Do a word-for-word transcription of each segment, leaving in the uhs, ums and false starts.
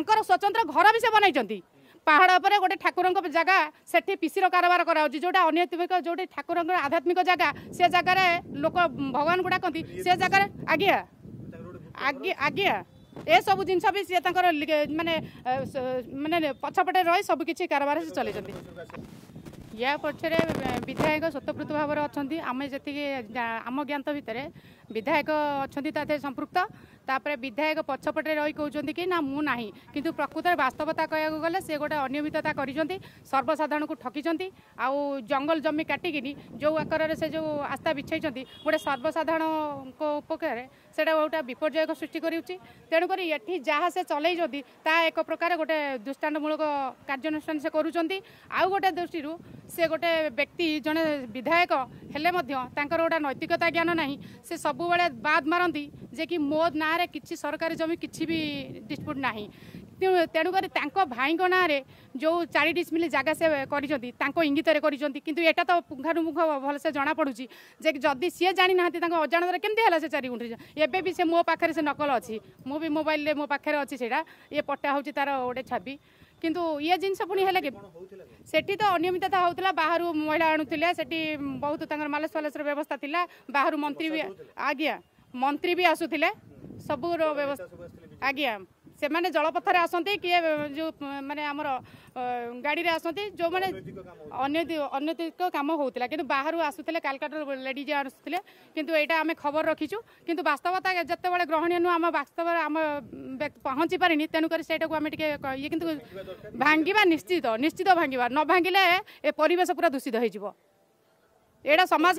तांकर स्वतंत्र घर भी से बनई पहाड़ पर गोटे ठाकुर जगह से पीसीर कारबार कराऊँ जोटा अनैतिक जो ठाकुर आध्यात्मिक जगह से जगह लोक भगवान को डाकती से जगह आज्ञा आज्ञा आज्ञा ए सब जिनस भी सी माने माने पछपटे रही सबकि कारबार से चलती या पक्षे विधायक स्वतःप्रत भाव में अच्छा आम जी आम ज्ञात भितर विधायक अच्छा संपृक्त तापर विधायक पछपटे रही कहते कि ना मु ना किंतु प्रकृत वास्तवता कहया गले से गोटे अनियमितता कर सर्वसाधारण को ठकी आउ जंगल जमी काटिकी जो आकार से जो आस्था बिछाई गोटे सर्वसाधारण उपकार से गोटे विपर्यय सृष्टि करुणुक ये जहाँ से चलई ता एक प्रकार गोटे दृष्टान्तमूलक कार्यानुष्ठान से करुँच आउ गोटे दृष्टि से गोटे व्यक्ति जड़े विधायक हेले गोटे नैतिकता ज्ञान ना से सब बड़े बाद मारती जे कि मो ना रे किसी सरकारी जमी किसी भी डिस्प्यूट ना तेणुक भाई ना जो चार डिसमिल जगह से कर इंगित कर तो पुंखानुपुंख भलसे जना पड़ी जे जदि सी जानी ना अजाणत केमती है से चार गुंठी एवं भी से मो पाखे से नकल अच्छी मु भी मोबाइल मो पाखे अच्छी से ये पट्टा हूँ तार गोटे छवि किंतु ये जिनस पुणी है कि सेठी तो अनियमितता होता बाहर महिला आणुले से बहुत मालस फालस व्यवस्था थी बाहर मंत्री भी आज्ञा मंत्री भी आसुले सबूर व्यवस्था आज्ञा से माने जलपथर आसती किए जो माने आमर गाड़ी आसती जो माने अनैतिक काम होता कि बाहर आसुले कालकाटा लेडीज आसुले किंतु यहाँ आम खबर रखीचु किंतु वास्तवता जिते बड़े ग्रहणीय नुह आम वास्तव आम पहुँची पारिनी तेणुक से ये किंतु भांगा निश्चित निश्चित भांगा न भांगिले ए परिवेश पूरा दूषित हो एटा समाज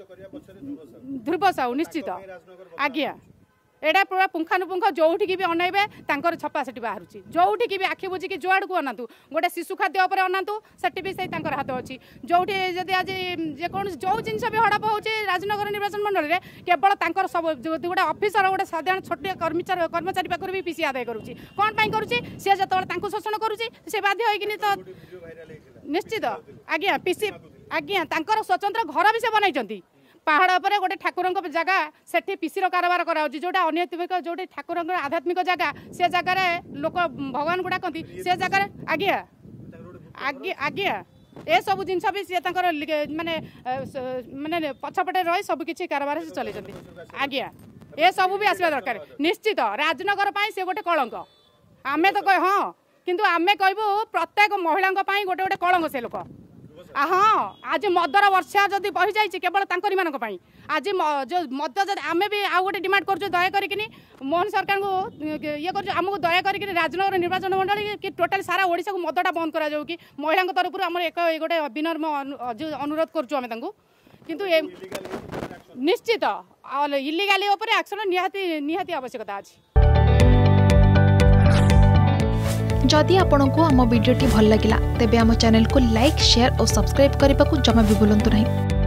ध्रुव साहू निश्चित आज्ञा एटा पूरा पुंखानुपुंख जोठिकी भी अनैबे तांकर छपा सेठी बाहर जोठिकी भी आखि बुझिकी जो आड़ को अनातु गोटे शिशु खाद्य उपर अनातु सेठी भी सही तांकर हाथ अच्छी जोठी जदि आज जेकोन जो जिनस भी हड़प होची राजनगर निर्वाचन मंडल रे केवल तांकर सब गोटे ऑफिसर गोटे साधारण छोटे कर्मचारी कर्मचारी पाखर भी पीसी आदाय करूची कोन पई करूची से जतबे तांको शोषण करूची से बाध्य होइकिनी तो निश्चित आज्ञा पीसी आज्ञा तांकर स्वतंत्र घर भी से बनई पहाड़ पर गोटे ठाकुर जगह से पीसीर कारबार कराऊँ जोटा अनैतिक जो ठाकुर आध्यात्मिक जगह से जगह लोक भगवान को डाकती से जगह आज्ञा आज्ञा आज्ञा ए सब जिनस भी सी माने माने पछपटे रही सबकि कारबार से चलती आज्ञा ए सब भी आसवा दरकार निश्चित राजनगर से गोटे कलंक आमे तो कह हाँ किंतु आमे कहबू प्रत्येक महिला गोटे गोटे कलंक से लोक हाँ आज मदर वर्षा जदि बही जाइए केवल तांकरी मान आज जो मद आम भी आउ गोटे डिमांड कर दया कर मोहन सरकार को ये करमको दया कर राजनगर निर्वाचन मंडल कि टोटाल सारा ओडिशा को मदटा बंद करा जाऊ कि महिला तरफ आम एक गोटे विनम्र अनुरोध करूँ किंतु निश्चित इलिगाली एक्शन निहाती निहाती आवश्यकता अच्छी जदि आपंक आम भिडी भल लगा तेब आम चैनल को लाइक शेयर और सब्सक्राइब करने को जमा भी भूलु नहीं।